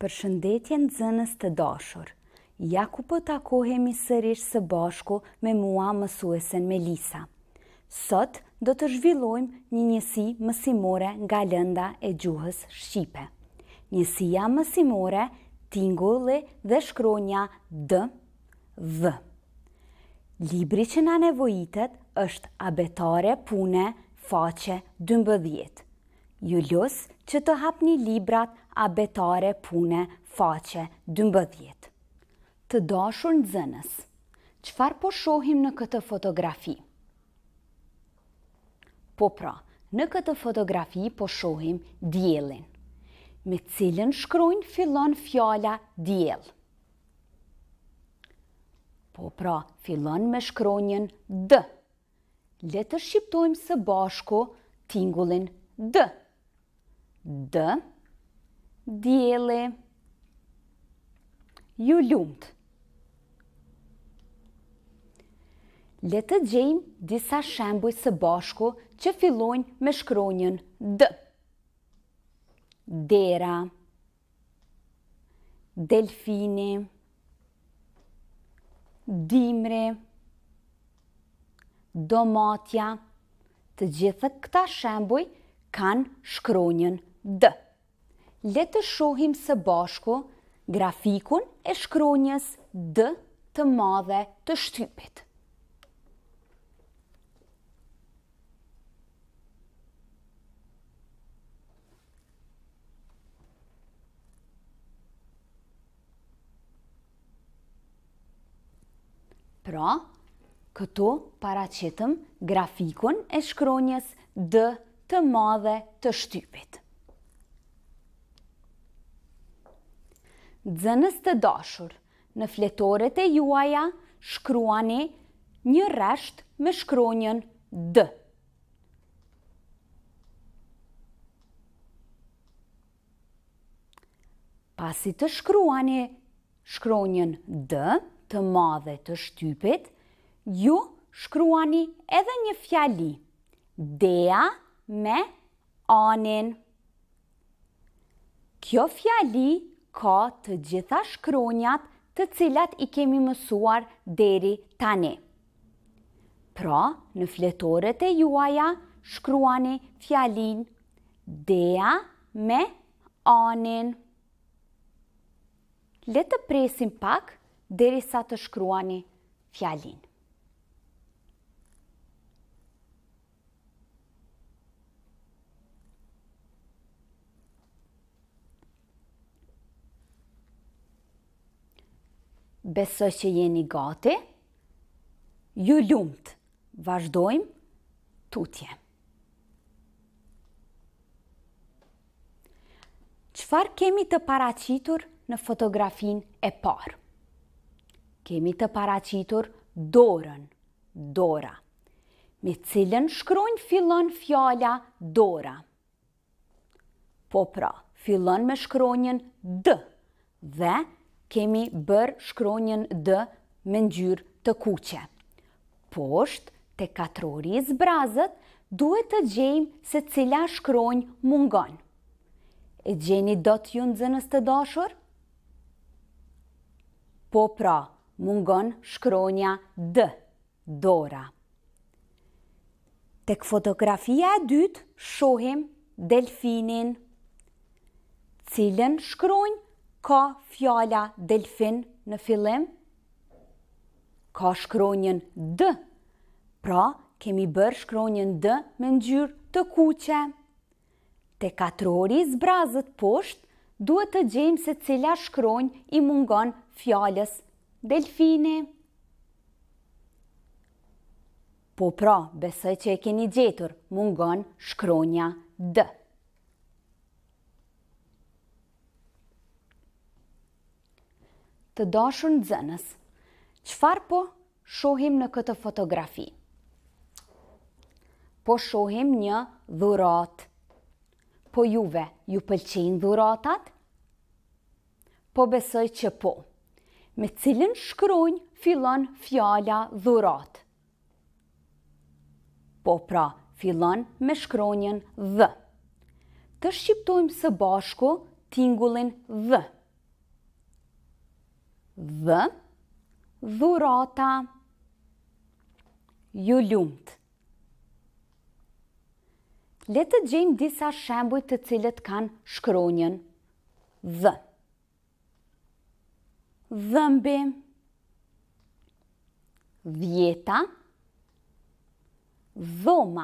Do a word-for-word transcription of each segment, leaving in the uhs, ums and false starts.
Përshëndetje nxënës të dashur. Ja ku po takohemi sërish së bashku me mua mësuesen Melisa. Sot do të zhvillojmë një njësi mësimore nga lënda e gjuhës shqipe. Njësia mësimore tingulli dhe shkronja D, V. Libri që na nevojitet është Abetare pune, faqe dymbëdhjetë. Ju lus që të hapni librat Abetare pune, faqe dymbëdhjetë. Të dashur nxënës, çfarë po shohim në këtë fotografi? Po pra, në këtë fotografi po shohim diellin. Me cilën shkronjë fillon fjala diell? Po pra, fillon me shkronjën D. Le të shqiptojmë së bashku tingullin D. D, dielli. Ju lumt. Le të gjejmë disa shembuj së bashku që fillojnë me shkronjën D. Dera, delfini, dimri, domatja. Të gjithë këta shembuj kanë shkronjën D. Le të shohim së bashku grafikun e shkronjës D të madhe të shtypit. Pra, këtu paraqitëm grafikun e shkronjës D të madhe të shtypit. Nxënës të dashur, në fletoret e juaja shkruani një rresht me shkronjën D. Pasi të shkruani shkronjën D të madhe të shtypit, ju shkruani edhe një fjali, dea me anin. Kjo fjali ka të gjitha shkronjat të cilat i kemi mësuar deri tani. Pra, në fletoret e juaja shkruani fjalin dea me anin. Le të presim pak derisa të shkruani fjalin. Besoj që jeni gati. Ju lumt, vazhdojmë tutje. Çfarë kemi të paraqitur në fotografin e parë? Kemi të paraqitur dorën, dora, me cilën shkronjë fillon fjala dora. Po pra, fillon me shkronjën D dhe kemi bërë shkronjën D me ngjyrë të kuqe. Poshtë, te katrori i zbrazët, duhet të gjejmë se cila shkronjë mungon. E gjeni dot ju nxënës të dashur? Po pra, mungon shkronja D, dora. Tek fotografia e dytë shohim delfinin. Cilën shkronjë ka fjala delfin në fillim? Ka shkronjën D. Pra, kemi bërë shkronjën D me ngjyrë të kuqe. Te katrori i zbrazët poshtë, duhet të gjejmë se cila shkronjë i mungon fjalës delfini. Po pra, besoj që e keni gjetur, mungon shkronja D. Të dashur nxënës, çfarë po shohim në këtë fotografi? Po shohim një dhuratë. Po juve, ju pëlqejnë dhuratat? Po besoj që po. Me cilën shkronjë fillon fjala dhuratë? Po pra, fillon me shkronjën V. Të shqiptojmë së bashku tingullin V. V, dhurata, ju lumt. Le të gjejmë disa shembuj të cilët kanë shkronjën dh. Dhëmbi, dhjeta, dhoma,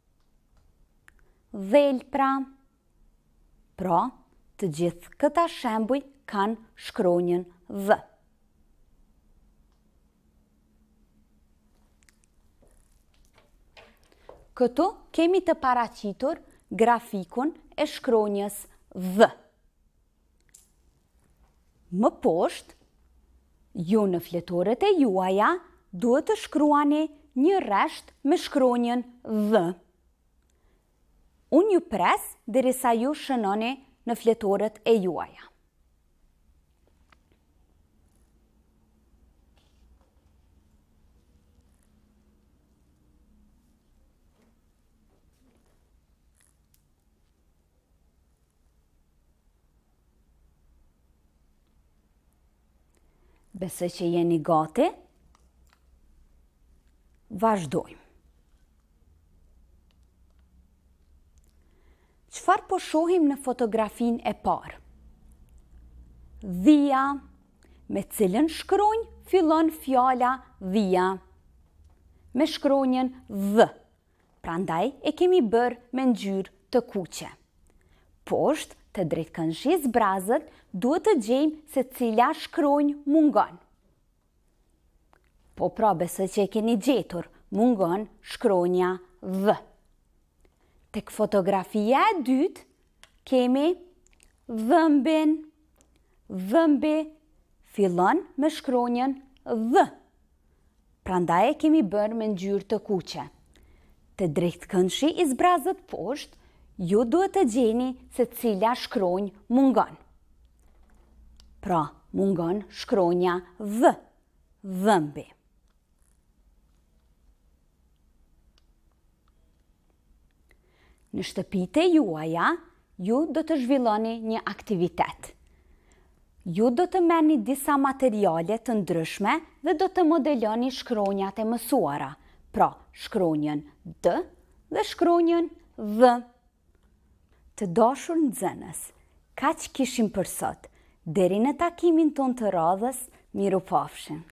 dhelpra. Pra, të gjithë këta shembuj kanë shkronjën dh. Këtu kemi të paraqitur grafikun e shkronjës dh. Më poshtë, ju në fletorët e juaja duhet të shkruani një rresht me shkronjën dh. Unë ju pres derisa ju shënoni në fletorët e juaja. Besoj që jeni gati. Vazhdojmë. Çfarë po shohim në fotografinë e parë? Dhia, me cilën shkronjë fillon fjala dhia? Me shkronjën dh. Prandaj e kemi bërë me ngjyrë të kuqe. Poshtë të drejtë këndshis brazët duhet të gjejmë se cila shkronjë mungon. Po pra, besoj që e keni gjetur, mungon shkronja dh. Tek fotografia e dytë kemi dhëmbin. Dhëmbi fillon me shkronjën dh. Prandaj e kemi bërë me ngjyrë të kuqe. Të drejtë këndshi i zbrazët poshtë, ju duhet të gjeni se cila shkronjë mungon. Pra, mungon shkronja dh, dhëmbi. Në shtëpitë e juaja, ju do të zhvilloni një aktivitet. Ju do të merrni disa materiale të ndryshme dhe do të modeloni shkronjat e mësuara. Pra, shkronjën d dhe shkronjën dh. Të dashur nxënës, kaq kishim për sot. Deri në takimin ton të radhës, mirupafshim.